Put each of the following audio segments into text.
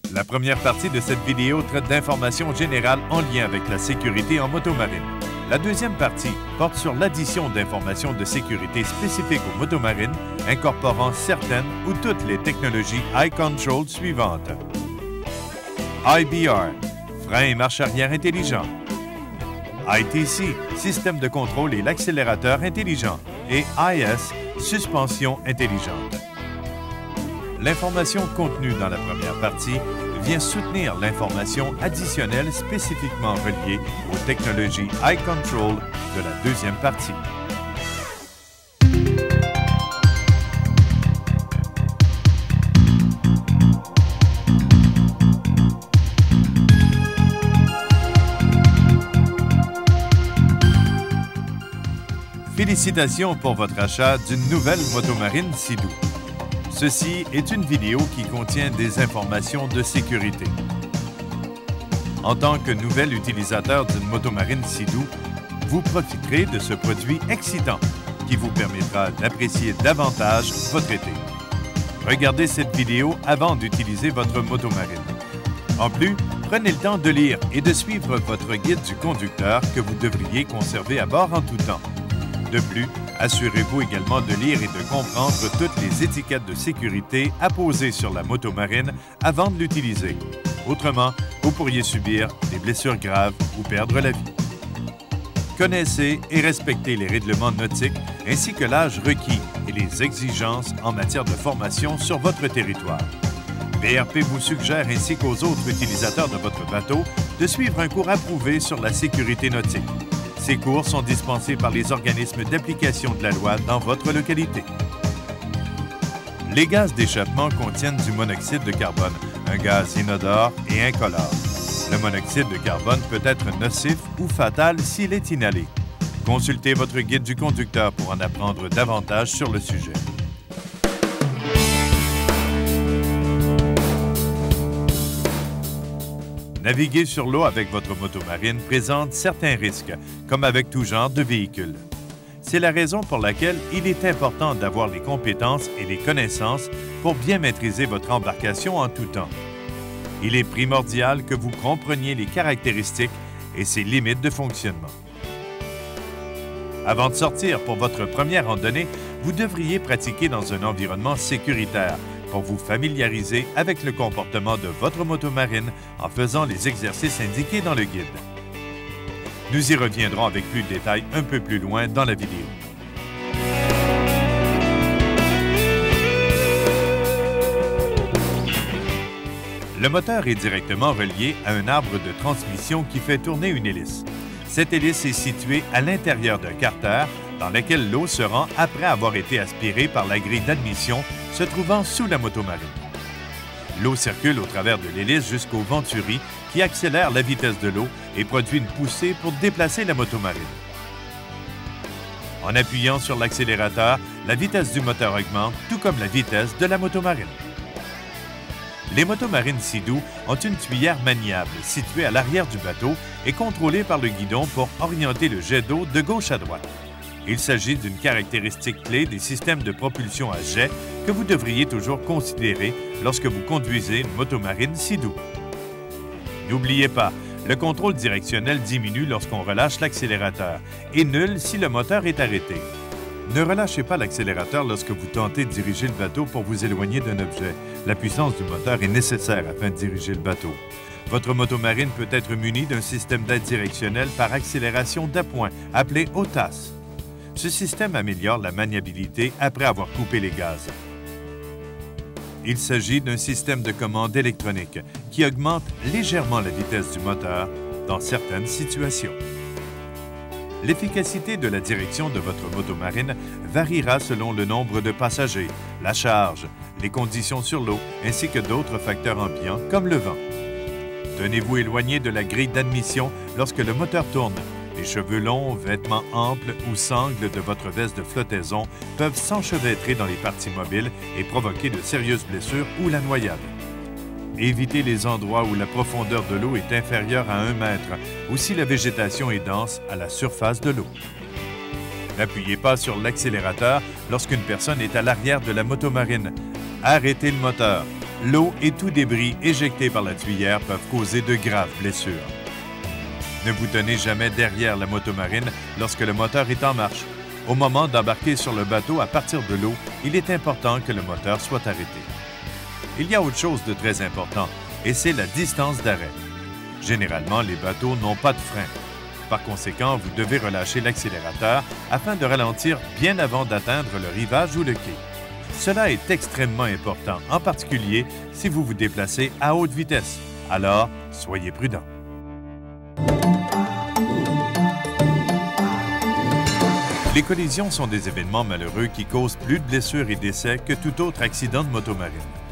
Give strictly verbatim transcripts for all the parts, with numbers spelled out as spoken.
La première partie de cette vidéo traite d'informations générales en lien avec la sécurité en motomarine. La deuxième partie porte sur l'addition d'informations de sécurité spécifiques aux motomarines, incorporant certaines ou toutes les technologies iControl suivantes. I B R, frein et marche arrière intelligent. I T C, système de contrôle et l'accélérateur intelligent. Et I S, suspension intelligente. L'information contenue dans la première partie vient soutenir l'information additionnelle spécifiquement reliée aux technologies iControl de la deuxième partie. Félicitations pour votre achat d'une nouvelle motomarine Sea-Doo. Ceci est une vidéo qui contient des informations de sécurité. En tant que nouvel utilisateur d'une motomarine Sea-Doo, vous profiterez de ce produit excitant qui vous permettra d'apprécier davantage votre été. Regardez cette vidéo avant d'utiliser votre motomarine. En plus, prenez le temps de lire et de suivre votre guide du conducteur que vous devriez conserver à bord en tout temps. De plus, assurez-vous également de lire et de comprendre toutes les étiquettes de sécurité apposées sur la motomarine avant de l'utiliser. Autrement, vous pourriez subir des blessures graves ou perdre la vie. Connaissez et respectez les règlements nautiques ainsi que l'âge requis et les exigences en matière de formation sur votre territoire. B R P vous suggère ainsi qu'aux autres utilisateurs de votre bateau de suivre un cours approuvé sur la sécurité nautique. Ces cours sont dispensés par les organismes d'application de la loi dans votre localité. Les gaz d'échappement contiennent du monoxyde de carbone, un gaz inodore et incolore. Le monoxyde de carbone peut être nocif ou fatal s'il est inhalé. Consultez votre guide du conducteur pour en apprendre davantage sur le sujet. Naviguer sur l'eau avec votre motomarine présente certains risques, comme avec tout genre de véhicule. C'est la raison pour laquelle il est important d'avoir les compétences et les connaissances pour bien maîtriser votre embarcation en tout temps. Il est primordial que vous compreniez les caractéristiques et ses limites de fonctionnement. Avant de sortir pour votre première randonnée, vous devriez pratiquer dans un environnement sécuritaire, pour vous familiariser avec le comportement de votre motomarine en faisant les exercices indiqués dans le guide. Nous y reviendrons avec plus de détails un peu plus loin dans la vidéo. Le moteur est directement relié à un arbre de transmission qui fait tourner une hélice. Cette hélice est située à l'intérieur d'un carter dans lequel l'eau se rend après avoir été aspirée par la grille d'admission se trouvant sous la motomarine. L'eau circule au travers de l'hélice jusqu'au venturi qui accélère la vitesse de l'eau et produit une poussée pour déplacer la motomarine. En appuyant sur l'accélérateur, la vitesse du moteur augmente, tout comme la vitesse de la motomarine. Les motomarines Sea-Doo ont une tuyère maniable située à l'arrière du bateau et contrôlée par le guidon pour orienter le jet d'eau de gauche à droite. Il s'agit d'une caractéristique clé des systèmes de propulsion à jet que vous devriez toujours considérer lorsque vous conduisez une motomarine Sea-Doo. N'oubliez pas, le contrôle directionnel diminue lorsqu'on relâche l'accélérateur et nul si le moteur est arrêté. Ne relâchez pas l'accélérateur lorsque vous tentez de diriger le bateau pour vous éloigner d'un objet. La puissance du moteur est nécessaire afin de diriger le bateau. Votre motomarine peut être munie d'un système d'aide directionnelle par accélération d'appoint, appelé O T A S. Ce système améliore la maniabilité après avoir coupé les gaz. Il s'agit d'un système de commande électronique qui augmente légèrement la vitesse du moteur dans certaines situations. L'efficacité de la direction de votre motomarine variera selon le nombre de passagers, la charge, les conditions sur l'eau ainsi que d'autres facteurs ambiants comme le vent. Tenez-vous éloigné de la grille d'admission lorsque le moteur tourne. Les cheveux longs, vêtements amples ou sangles de votre veste de flottaison peuvent s'enchevêtrer dans les parties mobiles et provoquer de sérieuses blessures ou la noyade. Évitez les endroits où la profondeur de l'eau est inférieure à un mètre ou si la végétation est dense à la surface de l'eau. N'appuyez pas sur l'accélérateur lorsqu'une personne est à l'arrière de la motomarine. Arrêtez le moteur. l'eau et tout débris éjecté par la tuyère peuvent causer de graves blessures. Ne vous tenez jamais derrière la motomarine lorsque le moteur est en marche. Au moment d'embarquer sur le bateau à partir de l'eau, il est important que le moteur soit arrêté. Il y a autre chose de très important, et c'est la distance d'arrêt. Généralement, les bateaux n'ont pas de frein. Par conséquent, vous devez relâcher l'accélérateur afin de ralentir bien avant d'atteindre le rivage ou le quai. Cela est extrêmement important, en particulier si vous vous déplacez à haute vitesse. Alors, soyez prudent. Les collisions sont des événements malheureux qui causent plus de blessures et décès que tout autre accident de motomarine.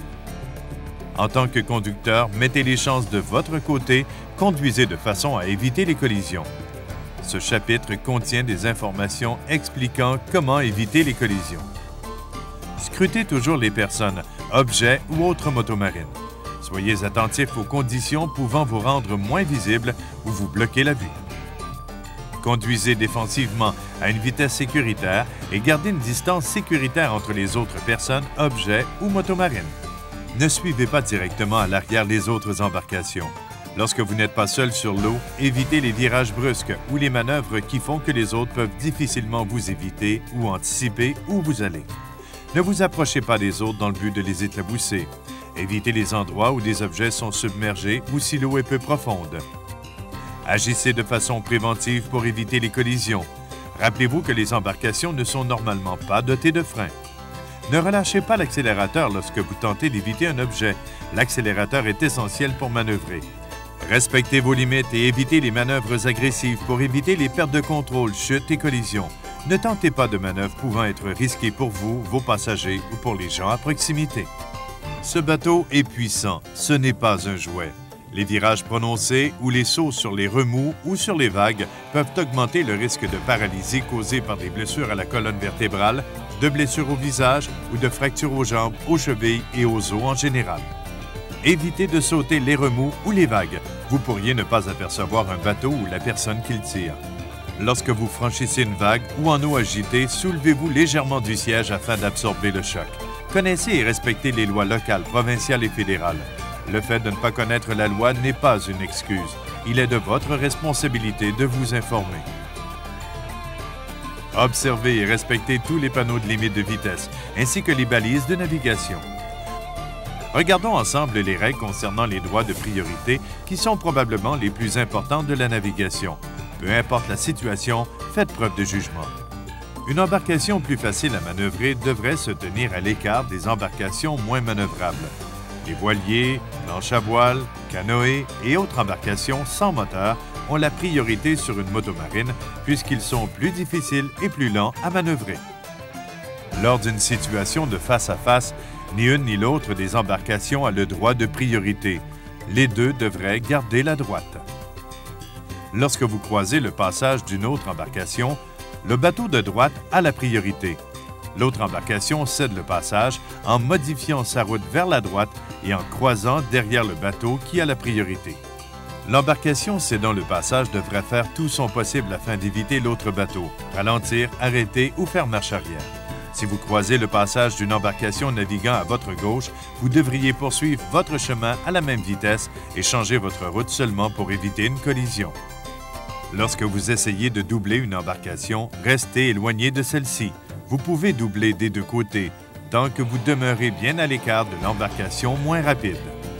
En tant que conducteur, mettez les chances de votre côté, conduisez de façon à éviter les collisions. Ce chapitre contient des informations expliquant comment éviter les collisions. Scrutez toujours les personnes, objets ou autres motomarines. Soyez attentifs aux conditions pouvant vous rendre moins visible ou vous bloquer la vue. Conduisez défensivement à une vitesse sécuritaire et gardez une distance sécuritaire entre les autres personnes, objets ou motomarines. Ne suivez pas directement à l'arrière les autres embarcations. Lorsque vous n'êtes pas seul sur l'eau, évitez les virages brusques ou les manœuvres qui font que les autres peuvent difficilement vous éviter ou anticiper où vous allez. Ne vous approchez pas des autres dans le but de les éclabousser. Évitez les endroits où des objets sont submergés ou si l'eau est peu profonde. Agissez de façon préventive pour éviter les collisions. Rappelez-vous que les embarcations ne sont normalement pas dotées de freins. Ne relâchez pas l'accélérateur lorsque vous tentez d'éviter un objet. L'accélérateur est essentiel pour manœuvrer. Respectez vos limites et évitez les manœuvres agressives pour éviter les pertes de contrôle, chutes et collisions. Ne tentez pas de manœuvres pouvant être risquées pour vous, vos passagers ou pour les gens à proximité. Ce bateau est puissant, ce n'est pas un jouet. Les virages prononcés ou les sauts sur les remous ou sur les vagues peuvent augmenter le risque de paralysie causée par des blessures à la colonne vertébrale, de blessures au visage ou de fractures aux jambes, aux chevilles et aux os en général. Évitez de sauter les remous ou les vagues. Vous pourriez ne pas apercevoir un bateau ou la personne qui le tire. Lorsque vous franchissez une vague ou en eau agitée, soulevez-vous légèrement du siège afin d'absorber le choc. Connaissez et respectez les lois locales, provinciales et fédérales. Le fait de ne pas connaître la loi n'est pas une excuse. Il est de votre responsabilité de vous informer. Observez et respectez tous les panneaux de limite de vitesse, ainsi que les balises de navigation. Regardons ensemble les règles concernant les droits de priorité qui sont probablement les plus importantes de la navigation. Peu importe la situation, faites preuve de jugement. Une embarcation plus facile à manœuvrer devrait se tenir à l'écart des embarcations moins manœuvrables. Les voiliers, planches à voile, canoës et autres embarcations sans moteur ont la priorité sur une motomarine puisqu'ils sont plus difficiles et plus lents à manœuvrer. Lors d'une situation de face à face, ni une ni l'autre des embarcations a le droit de priorité. Les deux devraient garder la droite. Lorsque vous croisez le passage d'une autre embarcation, le bateau de droite a la priorité. L'autre embarcation cède le passage en modifiant sa route vers la droite et en croisant derrière le bateau qui a la priorité. L'embarcation cédant le passage devrait faire tout son possible afin d'éviter l'autre bateau, ralentir, arrêter ou faire marche arrière. Si vous croisez le passage d'une embarcation naviguant à votre gauche, vous devriez poursuivre votre chemin à la même vitesse et changer votre route seulement pour éviter une collision. Lorsque vous essayez de doubler une embarcation, restez éloigné de celle-ci. Vous pouvez doubler des deux côtés, tant que vous demeurez bien à l'écart de l'embarcation moins rapide.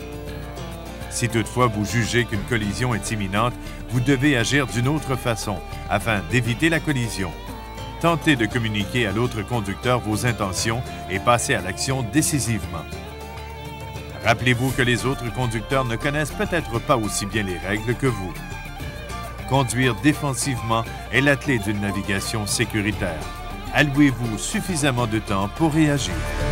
Si toutefois vous jugez qu'une collision est imminente, vous devez agir d'une autre façon afin d'éviter la collision. Tentez de communiquer à l'autre conducteur vos intentions et passez à l'action décisivement. Rappelez-vous que les autres conducteurs ne connaissent peut-être pas aussi bien les règles que vous. Conduire défensivement est la clé d'une navigation sécuritaire. Allouez-vous suffisamment de temps pour réagir.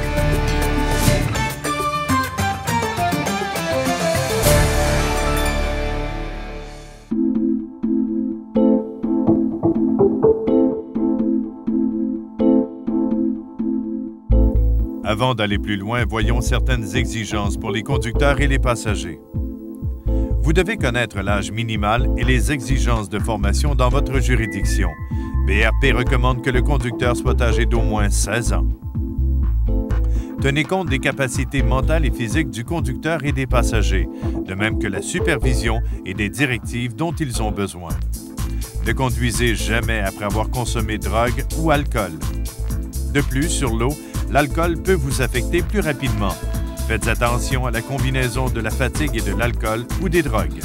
Avant d'aller plus loin, voyons certaines exigences pour les conducteurs et les passagers. Vous devez connaître l'âge minimal et les exigences de formation dans votre juridiction. B R P recommande que le conducteur soit âgé d'au moins seize ans. Tenez compte des capacités mentales et physiques du conducteur et des passagers, de même que la supervision et des directives dont ils ont besoin. Ne conduisez jamais après avoir consommé drogue ou alcool. De plus, sur l'eau, l'alcool peut vous affecter plus rapidement. Faites attention à la combinaison de la fatigue et de l'alcool ou des drogues.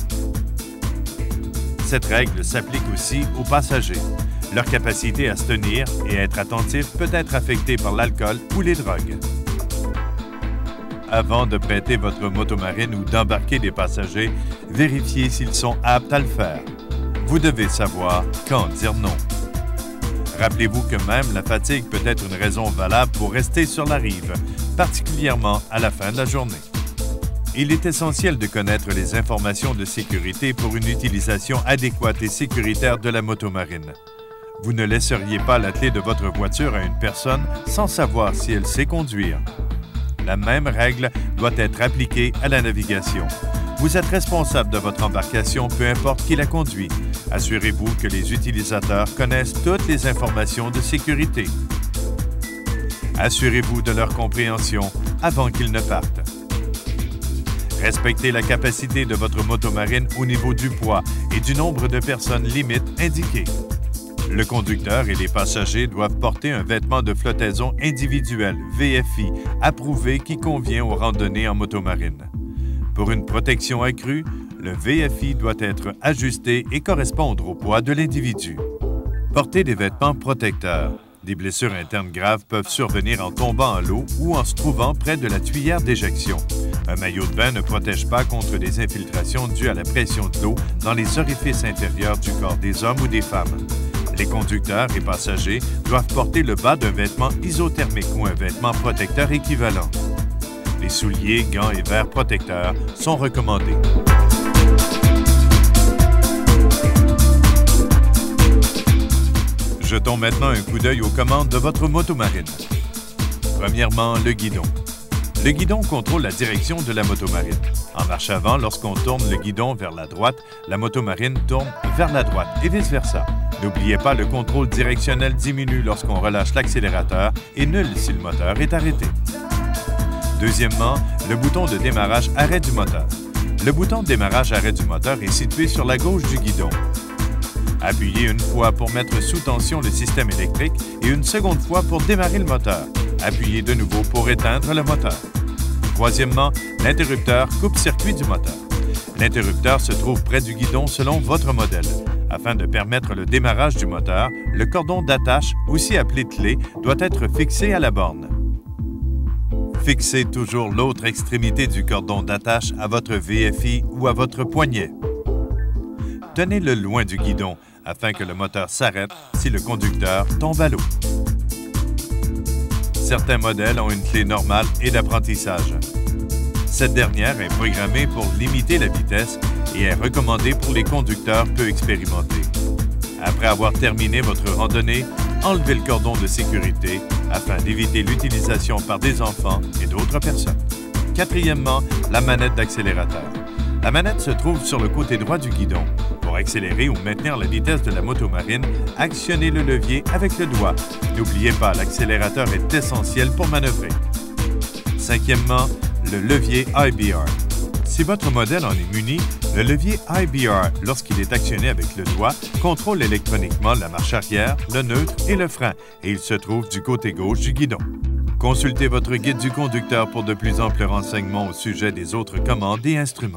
Cette règle s'applique aussi aux passagers. Leur capacité à se tenir et à être attentif peut être affectée par l'alcool ou les drogues. Avant de prêter votre motomarine ou d'embarquer des passagers, vérifiez s'ils sont aptes à le faire. Vous devez savoir quand dire non. Rappelez-vous que même la fatigue peut être une raison valable pour rester sur la rive, particulièrement à la fin de la journée. Il est essentiel de connaître les informations de sécurité pour une utilisation adéquate et sécuritaire de la motomarine. Vous ne laisseriez pas la clé de votre voiture à une personne sans savoir si elle sait conduire. La même règle doit être appliquée à la navigation. Vous êtes responsable de votre embarcation, peu importe qui la conduit. Assurez-vous que les utilisateurs connaissent toutes les informations de sécurité. Assurez-vous de leur compréhension avant qu'ils ne partent. Respectez la capacité de votre motomarine au niveau du poids et du nombre de personnes limite indiquées. Le conducteur et les passagers doivent porter un vêtement de flottaison individuel, V F I, approuvé qui convient aux randonnées en motomarine. Pour une protection accrue, le V F I doit être ajusté et correspondre au poids de l'individu. Portez des vêtements protecteurs. Des blessures internes graves peuvent survenir en tombant à l'eau ou en se trouvant près de la tuyère d'éjection. Un maillot de bain ne protège pas contre des infiltrations dues à la pression de l'eau dans les orifices inférieurs du corps des hommes ou des femmes. Les conducteurs et passagers doivent porter le bas d'un vêtement isothermique ou un vêtement protecteur équivalent. Les souliers, gants et verres protecteurs sont recommandés. Jetons maintenant un coup d'œil aux commandes de votre motomarine. Premièrement, le guidon. Le guidon contrôle la direction de la motomarine. En marche avant, lorsqu'on tourne le guidon vers la droite, la motomarine tourne vers la droite et vice-versa. N'oubliez pas, le contrôle directionnel diminue lorsqu'on relâche l'accélérateur et nul si le moteur est arrêté. Deuxièmement, le bouton de démarrage arrêt du moteur. Le bouton de démarrage arrêt du moteur est situé sur la gauche du guidon. Appuyez une fois pour mettre sous tension le système électrique et une seconde fois pour démarrer le moteur. Appuyez de nouveau pour éteindre le moteur. Troisièmement, l'interrupteur coupe-circuit du moteur. L'interrupteur se trouve près du guidon selon votre modèle. Afin de permettre le démarrage du moteur, le cordon d'attache, aussi appelé clé, doit être fixé à la borne. Fixez toujours l'autre extrémité du cordon d'attache à votre V F I ou à votre poignet. Tenez-le loin du guidon afin que le moteur s'arrête si le conducteur tombe à l'eau. Certains modèles ont une clé normale et d'apprentissage. Cette dernière est programmée pour limiter la vitesse et est recommandée pour les conducteurs peu expérimentés. Après avoir terminé votre randonnée, enlevez le cordon de sécurité afin d'éviter l'utilisation par des enfants et d'autres personnes. Quatrièmement, la manette d'accélérateur. La manette se trouve sur le côté droit du guidon. Pour accélérer ou maintenir la vitesse de la motomarine, actionnez le levier avec le doigt. N'oubliez pas, l'accélérateur est essentiel pour manœuvrer. Cinquièmement, le levier I B R. Si votre modèle en est muni, le levier I B R, lorsqu'il est actionné avec le doigt, contrôle électroniquement la marche arrière, le neutre et le frein, et il se trouve du côté gauche du guidon. Consultez votre guide du conducteur pour de plus amples renseignements au sujet des autres commandes et instruments.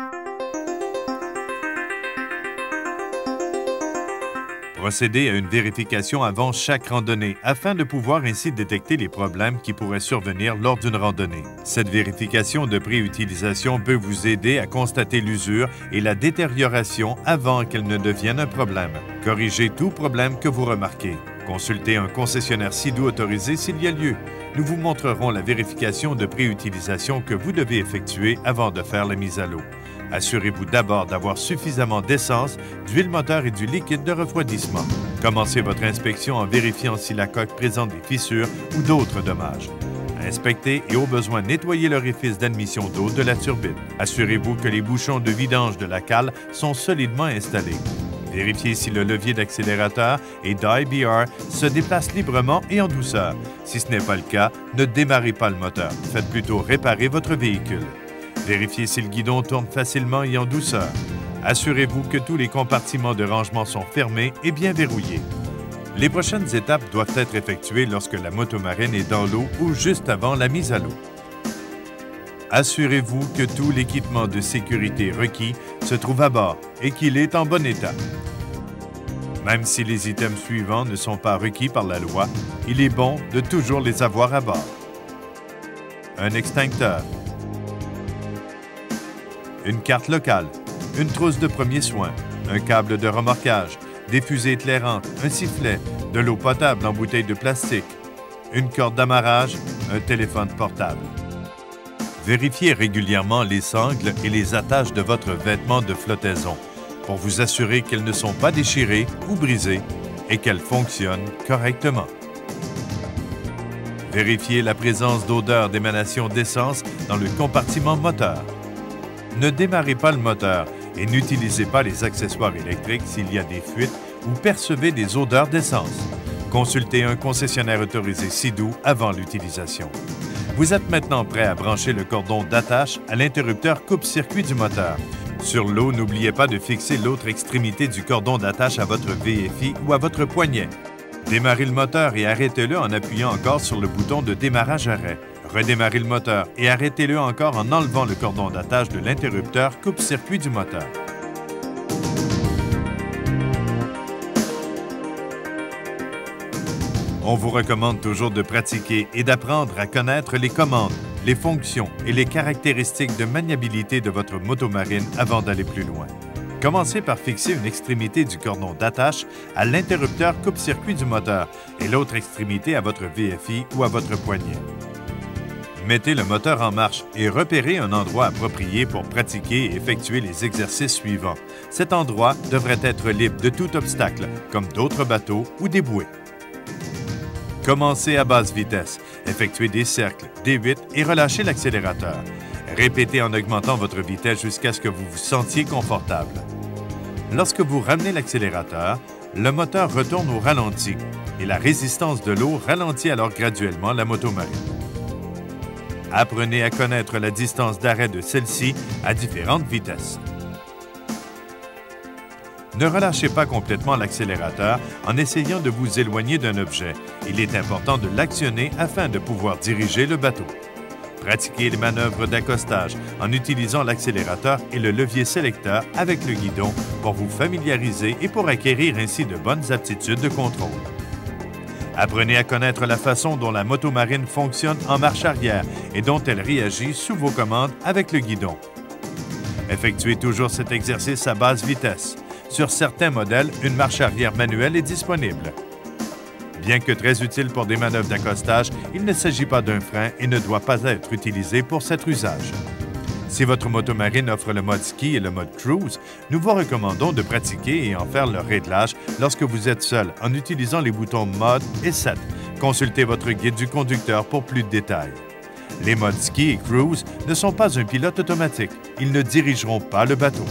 Procédez à une vérification avant chaque randonnée afin de pouvoir ainsi détecter les problèmes qui pourraient survenir lors d'une randonnée. Cette vérification de pré-utilisation peut vous aider à constater l'usure et la détérioration avant qu'elle ne devienne un problème. Corrigez tout problème que vous remarquez. Consultez un concessionnaire SIDO autorisé s'il y a lieu. Nous vous montrerons la vérification de pré-utilisation que vous devez effectuer avant de faire la mise à l'eau. Assurez-vous d'abord d'avoir suffisamment d'essence, d'huile moteur et du liquide de refroidissement. Commencez votre inspection en vérifiant si la coque présente des fissures ou d'autres dommages. Inspectez et au besoin nettoyez l'orifice d'admission d'eau de la turbine. Assurez-vous que les bouchons de vidange de la cale sont solidement installés. Vérifiez si le levier d'accélérateur et d'I B R se déplacent librement et en douceur. Si ce n'est pas le cas, ne démarrez pas le moteur. Faites plutôt réparer votre véhicule. Vérifiez si le guidon tourne facilement et en douceur. Assurez-vous que tous les compartiments de rangement sont fermés et bien verrouillés. Les prochaines étapes doivent être effectuées lorsque la motomarine est dans l'eau ou juste avant la mise à l'eau. Assurez-vous que tout l'équipement de sécurité requis se trouve à bord et qu'il est en bon état. Même si les items suivants ne sont pas requis par la loi, il est bon de toujours les avoir à bord. Un extincteur, une carte locale, une trousse de premiers soins, un câble de remorquage, des fusées éclairantes, un sifflet, de l'eau potable en bouteille de plastique, une corde d'amarrage, un téléphone portable. Vérifiez régulièrement les sangles et les attaches de votre vêtement de flottaison pour vous assurer qu'elles ne sont pas déchirées ou brisées et qu'elles fonctionnent correctement. Vérifiez la présence d'odeur d'émanation d'essence dans le compartiment moteur. Ne démarrez pas le moteur et n'utilisez pas les accessoires électriques s'il y a des fuites ou percevez des odeurs d'essence. Consultez un concessionnaire autorisé Sea-Doo avant l'utilisation. Vous êtes maintenant prêt à brancher le cordon d'attache à l'interrupteur coupe-circuit du moteur. Sur l'eau, n'oubliez pas de fixer l'autre extrémité du cordon d'attache à votre V F I ou à votre poignet. Démarrez le moteur et arrêtez-le en appuyant encore sur le bouton de démarrage-arrêt. Redémarrez le moteur et arrêtez-le encore en enlevant le cordon d'attache de l'interrupteur coupe-circuit du moteur. On vous recommande toujours de pratiquer et d'apprendre à connaître les commandes, les fonctions et les caractéristiques de maniabilité de votre motomarine avant d'aller plus loin. Commencez par fixer une extrémité du cordon d'attache à l'interrupteur coupe-circuit du moteur et l'autre extrémité à votre V F I ou à votre poignet. Mettez le moteur en marche et repérez un endroit approprié pour pratiquer et effectuer les exercices suivants. Cet endroit devrait être libre de tout obstacle, comme d'autres bateaux ou des bouées. Commencez à basse vitesse, effectuez des cercles, des huit et relâchez l'accélérateur. Répétez en augmentant votre vitesse jusqu'à ce que vous vous sentiez confortable. Lorsque vous ramenez l'accélérateur, le moteur retourne au ralenti et la résistance de l'eau ralentit alors graduellement la motomarine. Apprenez à connaître la distance d'arrêt de celle-ci à différentes vitesses. Ne relâchez pas complètement l'accélérateur en essayant de vous éloigner d'un objet. Il est important de l'actionner afin de pouvoir diriger le bateau. Pratiquez les manœuvres d'accostage en utilisant l'accélérateur et le levier sélecteur avec le guidon pour vous familiariser et pour acquérir ainsi de bonnes aptitudes de contrôle. Apprenez à connaître la façon dont la motomarine fonctionne en marche arrière et dont elle réagit sous vos commandes avec le guidon. Effectuez toujours cet exercice à basse vitesse. Sur certains modèles, une marche arrière manuelle est disponible. Bien que très utile pour des manœuvres d'accostage, il ne s'agit pas d'un frein et ne doit pas être utilisé pour cet usage. Si votre motomarine offre le mode ski et le mode cruise, nous vous recommandons de pratiquer et en faire le réglage lorsque vous êtes seul en utilisant les boutons Mode et Set. Consultez votre guide du conducteur pour plus de détails. Les modes ski et cruise ne sont pas un pilote automatique. Ils ne dirigeront pas le bateau.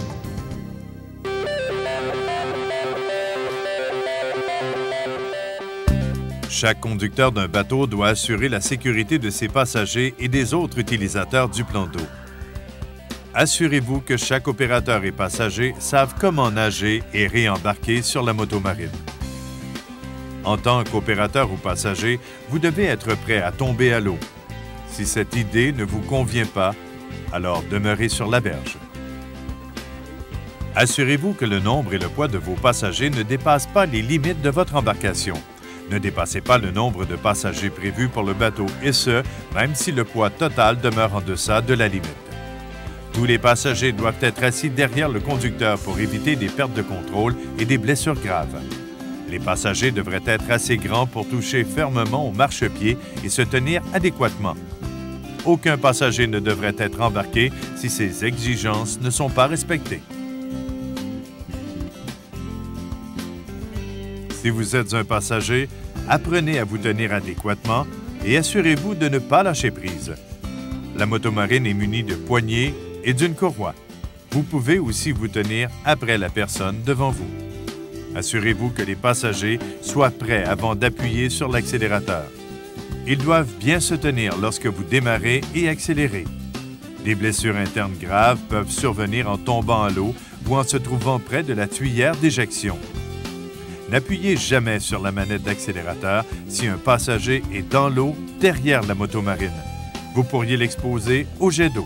Chaque conducteur d'un bateau doit assurer la sécurité de ses passagers et des autres utilisateurs du plan d'eau. Assurez-vous que chaque opérateur et passager savent comment nager et réembarquer sur la motomarine. En tant qu'opérateur ou passager, vous devez être prêt à tomber à l'eau. Si cette idée ne vous convient pas, alors demeurez sur la berge. Assurez-vous que le nombre et le poids de vos passagers ne dépassent pas les limites de votre embarcation. Ne dépassez pas le nombre de passagers prévus pour le bateau, et ce, même si le poids total demeure en deçà de la limite. Tous les passagers doivent être assis derrière le conducteur pour éviter des pertes de contrôle et des blessures graves. Les passagers devraient être assez grands pour toucher fermement au marchepied et se tenir adéquatement. Aucun passager ne devrait être embarqué si ces exigences ne sont pas respectées. Si vous êtes un passager, apprenez à vous tenir adéquatement et assurez-vous de ne pas lâcher prise. La motomarine est munie de poignées et d'une courroie. Vous pouvez aussi vous tenir après la personne devant vous. Assurez-vous que les passagers soient prêts avant d'appuyer sur l'accélérateur. Ils doivent bien se tenir lorsque vous démarrez et accélérez. Des blessures internes graves peuvent survenir en tombant à l'eau ou en se trouvant près de la tuyère d'éjection. N'appuyez jamais sur la manette d'accélérateur si un passager est dans l'eau derrière la motomarine. Vous pourriez l'exposer au jet d'eau.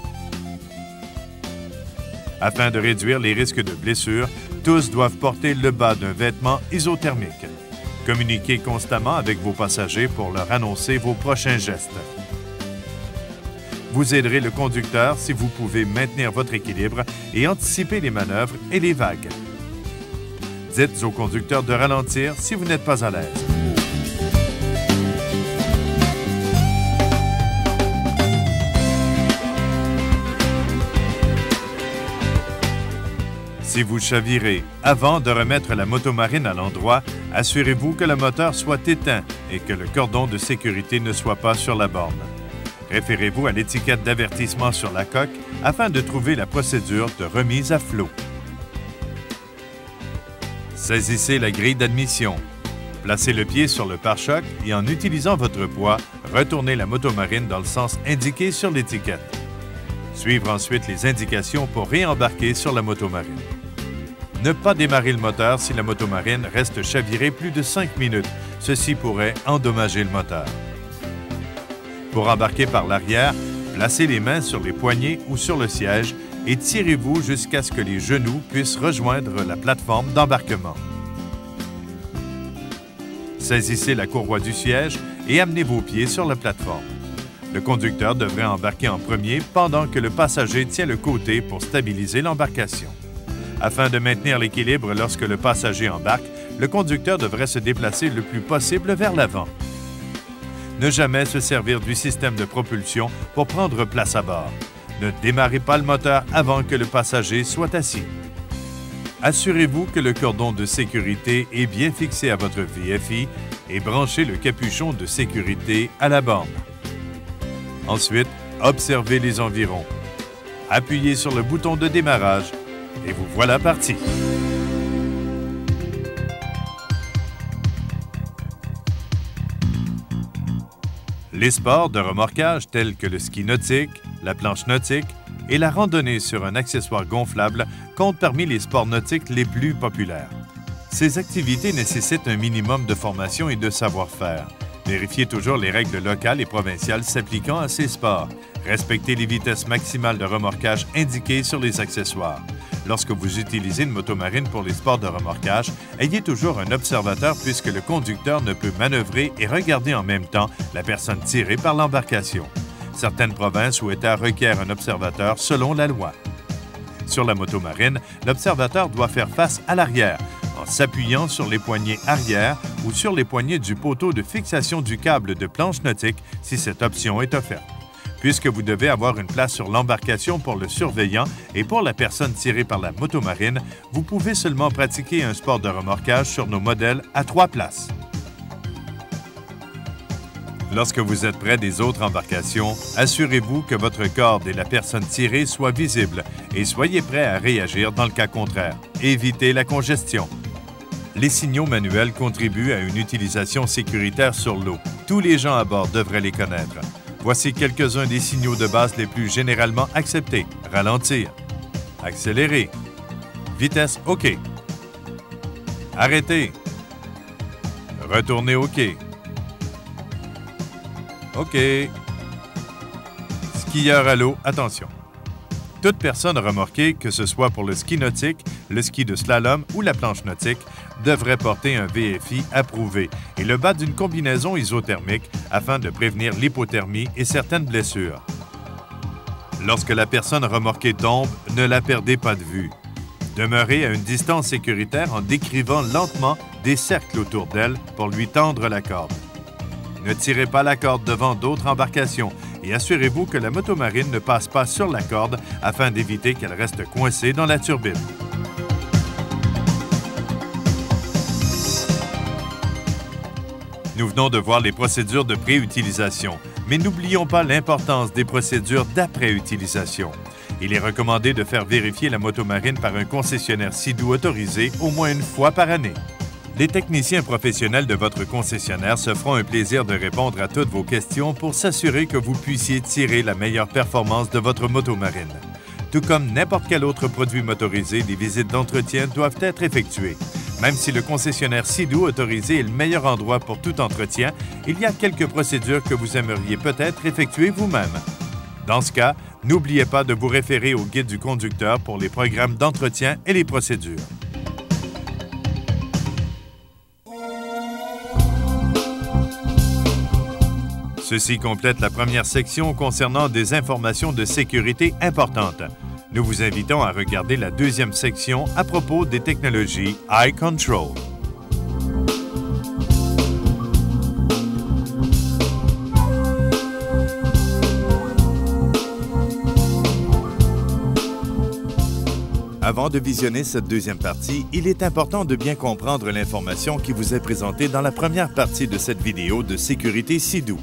Afin de réduire les risques de blessures, tous doivent porter le bas d'un vêtement isothermique. Communiquez constamment avec vos passagers pour leur annoncer vos prochains gestes. Vous aiderez le conducteur si vous pouvez maintenir votre équilibre et anticiper les manœuvres et les vagues. Dites au conducteur de ralentir si vous n'êtes pas à l'aise. Si vous chavirez avant de remettre la motomarine à l'endroit, assurez-vous que le moteur soit éteint et que le cordon de sécurité ne soit pas sur la borne. Référez-vous à l'étiquette d'avertissement sur la coque afin de trouver la procédure de remise à flot. Saisissez la grille d'admission. Placez le pied sur le pare-choc et en utilisant votre poids, retournez la motomarine dans le sens indiqué sur l'étiquette. Suivre ensuite les indications pour réembarquer sur la motomarine. Ne pas démarrer le moteur si la motomarine reste chavirée plus de cinq minutes. Ceci pourrait endommager le moteur. Pour embarquer par l'arrière, placez les mains sur les poignets ou sur le siège et tirez-vous jusqu'à ce que les genoux puissent rejoindre la plateforme d'embarquement. Saisissez la courroie du siège et amenez vos pieds sur la plateforme. Le conducteur devrait embarquer en premier pendant que le passager tient le côté pour stabiliser l'embarcation. Afin de maintenir l'équilibre lorsque le passager embarque, le conducteur devrait se déplacer le plus possible vers l'avant. Ne jamais se servir du système de propulsion pour prendre place à bord. Ne démarrez pas le moteur avant que le passager soit assis. Assurez-vous que le cordon de sécurité est bien fixé à votre V F I et branchez le capuchon de sécurité à la borne. Ensuite, observez les environs. Appuyez sur le bouton de démarrage et vous voilà parti. Les sports de remorquage tels que le ski nautique, la planche nautique et la randonnée sur un accessoire gonflable comptent parmi les sports nautiques les plus populaires. Ces activités nécessitent un minimum de formation et de savoir-faire. Vérifiez toujours les règles locales et provinciales s'appliquant à ces sports. Respectez les vitesses maximales de remorquage indiquées sur les accessoires. Lorsque vous utilisez une motomarine pour les sports de remorquage, ayez toujours un observateur puisque le conducteur ne peut manœuvrer et regarder en même temps la personne tirée par l'embarcation. Certaines provinces ou États requièrent un observateur selon la loi. Sur la motomarine, l'observateur doit faire face à l'arrière, en s'appuyant sur les poignées arrière ou sur les poignées du poteau de fixation du câble de planche nautique si cette option est offerte. Puisque vous devez avoir une place sur l'embarcation pour le surveillant et pour la personne tirée par la motomarine, vous pouvez seulement pratiquer un sport de remorquage sur nos modèles à trois places. Lorsque vous êtes près des autres embarcations, assurez-vous que votre corde et la personne tirée soient visibles et soyez prêt à réagir dans le cas contraire. Évitez la congestion. Les signaux manuels contribuent à une utilisation sécuritaire sur l'eau. Tous les gens à bord devraient les connaître. Voici quelques-uns des signaux de base les plus généralement acceptés. Ralentir. Accélérer. Vitesse OK. Arrêter. Retourner au quai. OK. Skieur à l'eau, attention. Toute personne remorquée, que ce soit pour le ski nautique, le ski de slalom ou la planche nautique, devrait porter un V F I approuvé et le bas d'une combinaison isothermique afin de prévenir l'hypothermie et certaines blessures. Lorsque la personne remorquée tombe, ne la perdez pas de vue. Demeurez à une distance sécuritaire en décrivant lentement des cercles autour d'elle pour lui tendre la corde. Ne tirez pas la corde devant d'autres embarcations et assurez-vous que la motomarine ne passe pas sur la corde afin d'éviter qu'elle reste coincée dans la turbine. Nous venons de voir les procédures de pré-utilisation, mais n'oublions pas l'importance des procédures d'après-utilisation. Il est recommandé de faire vérifier la motomarine par un concessionnaire Sea-Doo autorisé au moins une fois par année. Les techniciens professionnels de votre concessionnaire se feront un plaisir de répondre à toutes vos questions pour s'assurer que vous puissiez tirer la meilleure performance de votre motomarine. Tout comme n'importe quel autre produit motorisé, des visites d'entretien doivent être effectuées. Même si le concessionnaire Sea-Doo autorisé est le meilleur endroit pour tout entretien, il y a quelques procédures que vous aimeriez peut-être effectuer vous-même. Dans ce cas, n'oubliez pas de vous référer au guide du conducteur pour les programmes d'entretien et les procédures. Ceci complète la première section concernant des informations de sécurité importantes. Nous vous invitons à regarder la deuxième section à propos des technologies Eye Control. Avant de visionner cette deuxième partie, il est important de bien comprendre l'information qui vous est présentée dans la première partie de cette vidéo de sécurité Sea-Doo.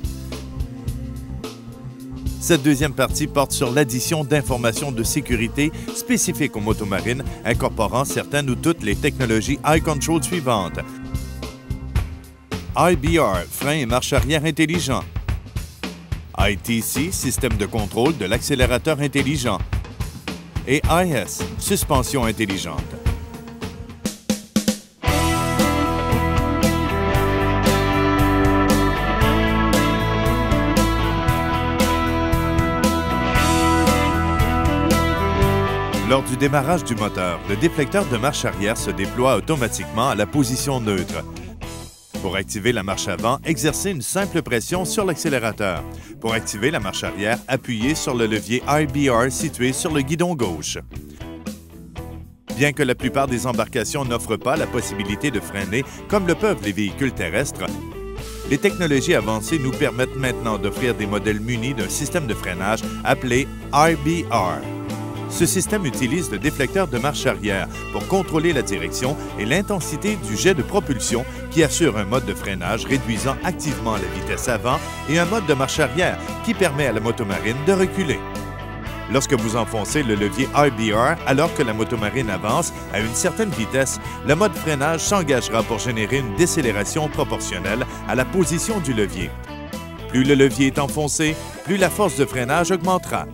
Cette deuxième partie porte sur l'addition d'informations de sécurité spécifiques aux motomarines, incorporant certaines ou toutes les technologies Eye Control suivantes. I B R, frein et marche arrière intelligent. I T C, système de contrôle de l'accélérateur intelligent. Et I S, suspension intelligente. Lors du démarrage du moteur, le déflecteur de marche arrière se déploie automatiquement à la position neutre. Pour activer la marche avant, exercez une simple pression sur l'accélérateur. Pour activer la marche arrière, appuyez sur le levier I B R situé sur le guidon gauche. Bien que la plupart des embarcations n'offrent pas la possibilité de freiner comme le peuvent les véhicules terrestres, les technologies avancées nous permettent maintenant d'offrir des modèles munis d'un système de freinage appelé I B R. Ce système utilise le déflecteur de marche arrière pour contrôler la direction et l'intensité du jet de propulsion qui assure un mode de freinage réduisant activement la vitesse avant et un mode de marche arrière qui permet à la motomarine de reculer. Lorsque vous enfoncez le levier I B R alors que la motomarine avance à une certaine vitesse, le mode freinage s'engagera pour générer une décélération proportionnelle à la position du levier. Plus le levier est enfoncé, plus la force de freinage augmentera.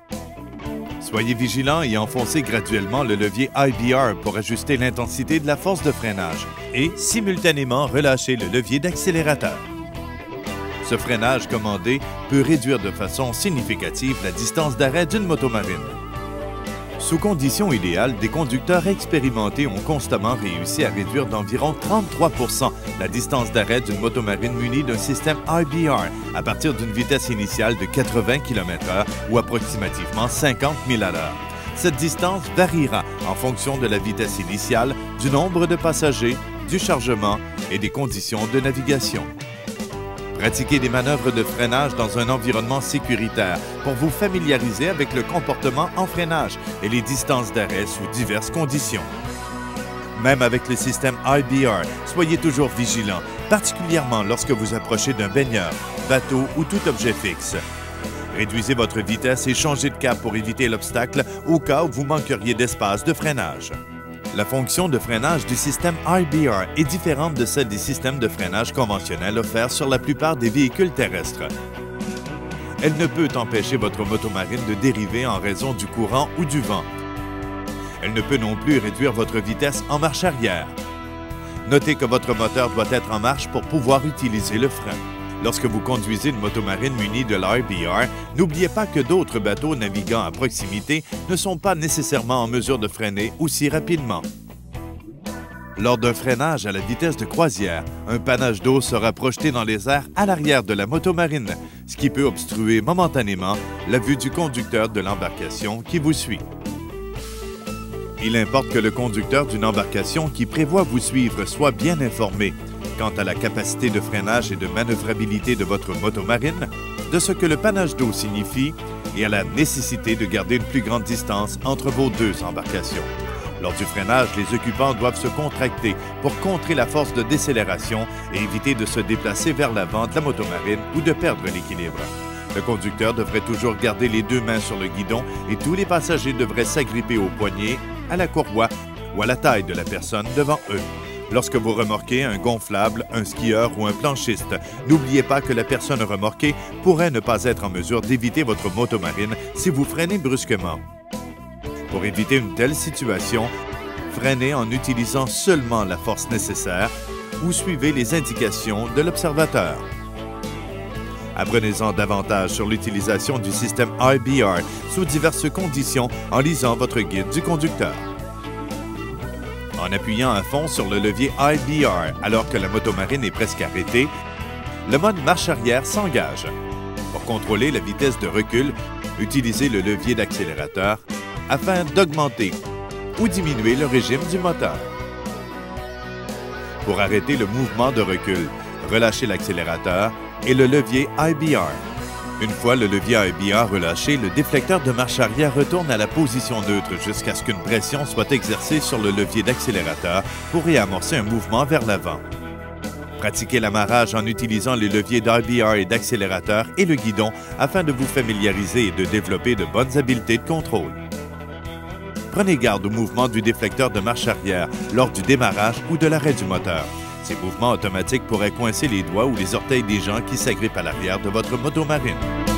Soyez vigilant et enfoncez graduellement le levier I B R pour ajuster l'intensité de la force de freinage et simultanément relâchez le levier d'accélérateur. Ce freinage commandé peut réduire de façon significative la distance d'arrêt d'une motomarine. Sous conditions idéales, des conducteurs expérimentés ont constamment réussi à réduire d'environ trente-trois pour cent la distance d'arrêt d'une motomarine munie d'un système I B R à partir d'une vitesse initiale de quatre-vingts kilomètres heure ou approximativement cinquante milles à l'heure. Cette distance variera en fonction de la vitesse initiale, du nombre de passagers, du chargement et des conditions de navigation. Pratiquez des manœuvres de freinage dans un environnement sécuritaire pour vous familiariser avec le comportement en freinage et les distances d'arrêt sous diverses conditions. Même avec le système I B R, soyez toujours vigilant, particulièrement lorsque vous approchez d'un baigneur, bateau ou tout objet fixe. Réduisez votre vitesse et changez de cap pour éviter l'obstacle au cas où vous manqueriez d'espace de freinage. La fonction de freinage du système I B R est différente de celle des systèmes de freinage conventionnels offerts sur la plupart des véhicules terrestres. Elle ne peut empêcher votre motomarine de dériver en raison du courant ou du vent. Elle ne peut non plus réduire votre vitesse en marche arrière. Notez que votre moteur doit être en marche pour pouvoir utiliser le frein. Lorsque vous conduisez une motomarine munie de l'I B R, n'oubliez pas que d'autres bateaux naviguant à proximité ne sont pas nécessairement en mesure de freiner aussi rapidement. Lors d'un freinage à la vitesse de croisière, un panache d'eau sera projeté dans les airs à l'arrière de la motomarine, ce qui peut obstruer momentanément la vue du conducteur de l'embarcation qui vous suit. Il importe que le conducteur d'une embarcation qui prévoit vous suivre soit bien informé quant à la capacité de freinage et de manœuvrabilité de votre motomarine, de ce que le panache d'eau signifie et à la nécessité de garder une plus grande distance entre vos deux embarcations. Lors du freinage, les occupants doivent se contracter pour contrer la force de décélération et éviter de se déplacer vers l'avant de la motomarine ou de perdre l'équilibre. Le conducteur devrait toujours garder les deux mains sur le guidon et tous les passagers devraient s'agripper au poignet, à la courroie ou à la taille de la personne devant eux. Lorsque vous remorquez un gonflable, un skieur ou un planchiste, n'oubliez pas que la personne remorquée pourrait ne pas être en mesure d'éviter votre motomarine si vous freinez brusquement. Pour éviter une telle situation, freinez en utilisant seulement la force nécessaire ou suivez les indications de l'observateur. Apprenez-en davantage sur l'utilisation du système I B R sous diverses conditions en lisant votre guide du conducteur. En appuyant à fond sur le levier I B R alors que la motomarine est presque arrêtée, le mode marche arrière s'engage. Pour contrôler la vitesse de recul, utilisez le levier d'accélérateur afin d'augmenter ou diminuer le régime du moteur. Pour arrêter le mouvement de recul, relâchez l'accélérateur et le levier I B R. Une fois le levier I B R relâché, le déflecteur de marche arrière retourne à la position neutre jusqu'à ce qu'une pression soit exercée sur le levier d'accélérateur pour réamorcer un mouvement vers l'avant. Pratiquez l'amarrage en utilisant les leviers d'I B R et d'accélérateur et le guidon afin de vous familiariser et de développer de bonnes habiletés de contrôle. Prenez garde au mouvement du déflecteur de marche arrière lors du démarrage ou de l'arrêt du moteur. Ces mouvements automatiques pourraient coincer les doigts ou les orteils des gens qui s'agrippent à l'arrière de votre motomarine.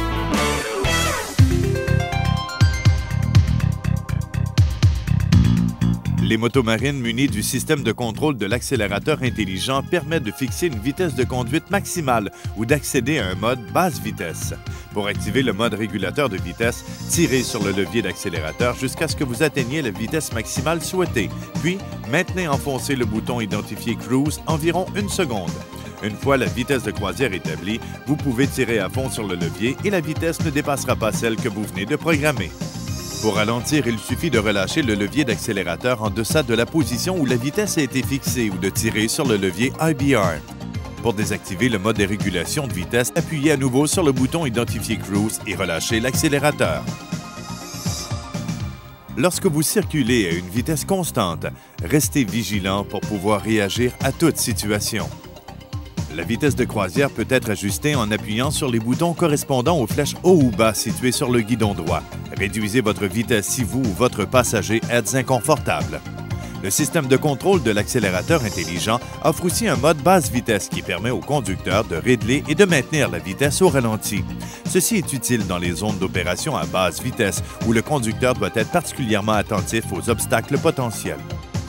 Les motomarines munies du système de contrôle de l'accélérateur intelligent permettent de fixer une vitesse de conduite maximale ou d'accéder à un mode basse vitesse. Pour activer le mode régulateur de vitesse, tirez sur le levier d'accélérateur jusqu'à ce que vous atteigniez la vitesse maximale souhaitée, puis maintenez enfoncé le bouton identifié Cruise environ une seconde. Une fois la vitesse de croisière établie, vous pouvez tirer à fond sur le levier et la vitesse ne dépassera pas celle que vous venez de programmer. Pour ralentir, il suffit de relâcher le levier d'accélérateur en deçà de la position où la vitesse a été fixée ou de tirer sur le levier I B R. Pour désactiver le mode de régulation de vitesse, appuyez à nouveau sur le bouton identifié Cruise et relâchez l'accélérateur. Lorsque vous circulez à une vitesse constante, restez vigilant pour pouvoir réagir à toute situation. La vitesse de croisière peut être ajustée en appuyant sur les boutons correspondant aux flèches haut ou bas situées sur le guidon droit. Réduisez votre vitesse si vous ou votre passager êtes inconfortable. Le système de contrôle de l'accélérateur intelligent offre aussi un mode basse vitesse qui permet au conducteur de régler et de maintenir la vitesse au ralenti. Ceci est utile dans les zones d'opération à basse vitesse où le conducteur doit être particulièrement attentif aux obstacles potentiels.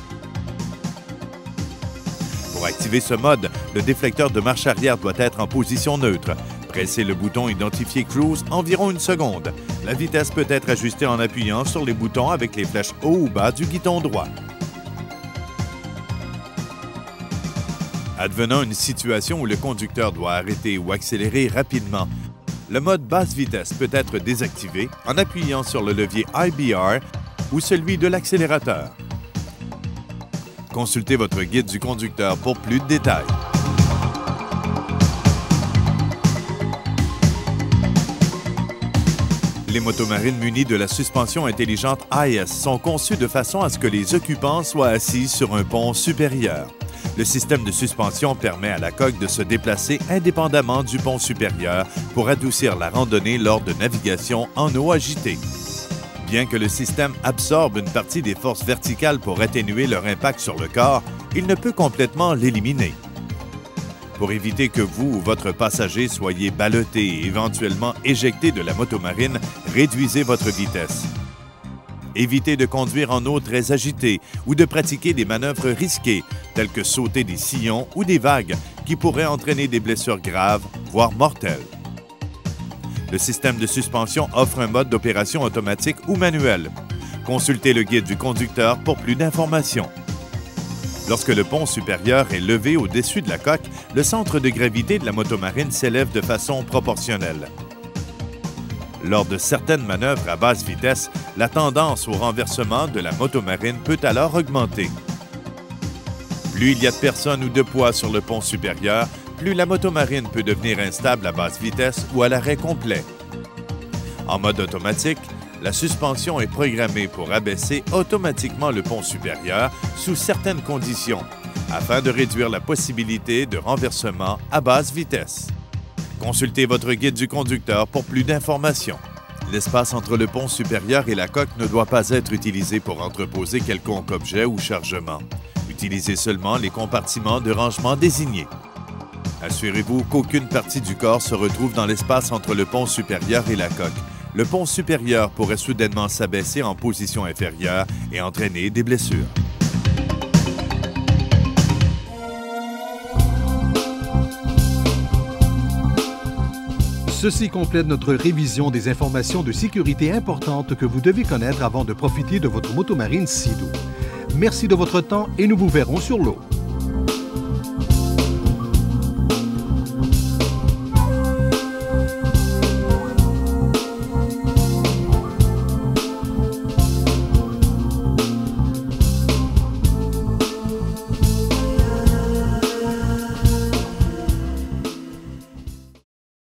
Pour activer ce mode, le déflecteur de marche arrière doit être en position neutre. Pressez le bouton identifié Cruise environ une seconde. La vitesse peut être ajustée en appuyant sur les boutons avec les flèches haut ou bas du guidon droit. Advenant une situation où le conducteur doit arrêter ou accélérer rapidement, le mode basse vitesse peut être désactivé en appuyant sur le levier I B R ou celui de l'accélérateur. Consultez votre guide du conducteur pour plus de détails. Les motomarines munies de la suspension intelligente I S sont conçues de façon à ce que les occupants soient assis sur un pont supérieur. Le système de suspension permet à la coque de se déplacer indépendamment du pont supérieur pour adoucir la randonnée lors de navigation en eau agitée. Bien que le système absorbe une partie des forces verticales pour atténuer leur impact sur le corps, il ne peut complètement l'éliminer. Pour éviter que vous ou votre passager soyez ballotté et éventuellement éjecté de la motomarine, réduisez votre vitesse. Évitez de conduire en eau très agitée ou de pratiquer des manœuvres risquées, telles que sauter des sillons ou des vagues, qui pourraient entraîner des blessures graves, voire mortelles. Le système de suspension offre un mode d'opération automatique ou manuel. Consultez le guide du conducteur pour plus d'informations. Lorsque le pont supérieur est levé au-dessus de la coque, le centre de gravité de la motomarine s'élève de façon proportionnelle. Lors de certaines manœuvres à basse vitesse, la tendance au renversement de la motomarine peut alors augmenter. Plus il y a de personnes ou de poids sur le pont supérieur, plus la motomarine peut devenir instable à basse vitesse ou à l'arrêt complet. En mode automatique, la suspension est programmée pour abaisser automatiquement le pont supérieur sous certaines conditions, afin de réduire la possibilité de renversement à basse vitesse. Consultez votre guide du conducteur pour plus d'informations. L'espace entre le pont supérieur et la coque ne doit pas être utilisé pour entreposer quelconque objet ou chargement. Utilisez seulement les compartiments de rangement désignés. Assurez-vous qu'aucune partie du corps se retrouve dans l'espace entre le pont supérieur et la coque. Le pont supérieur pourrait soudainement s'abaisser en position inférieure et entraîner des blessures. Ceci complète notre révision des informations de sécurité importantes que vous devez connaître avant de profiter de votre motomarine Sea-Doo. Merci de votre temps et nous vous verrons sur l'eau.